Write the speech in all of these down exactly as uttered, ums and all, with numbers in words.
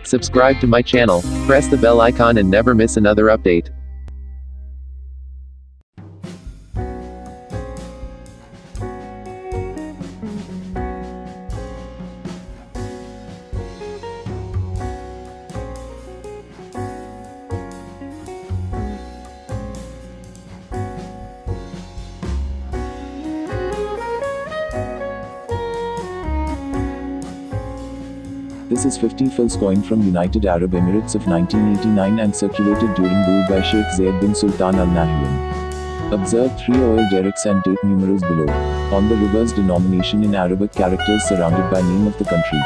Subscribe to my channel, press the bell icon and never miss another update. This is fifty fils coin from United Arab Emirates of nineteen eighty-nine and circulated during rule by Sheikh Zayed bin Sultan Al Nahayan. Observe three oil derricks and date numerals below. On the reverse denomination in Arabic characters surrounded by name of the country.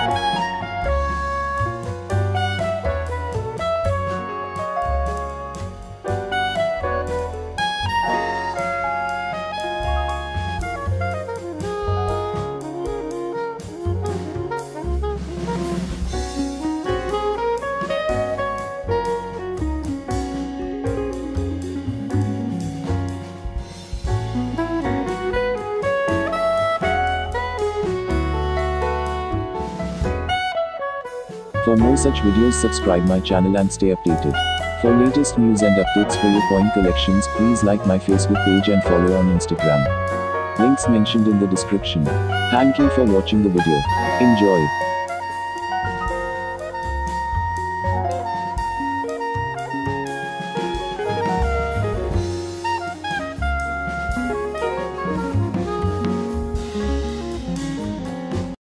For more such videos, subscribe my channel and stay updated. For latest news and updates for your coin collections, please like my Facebook page and follow on Instagram. Links mentioned in the description. Thank you for watching the video. Enjoy.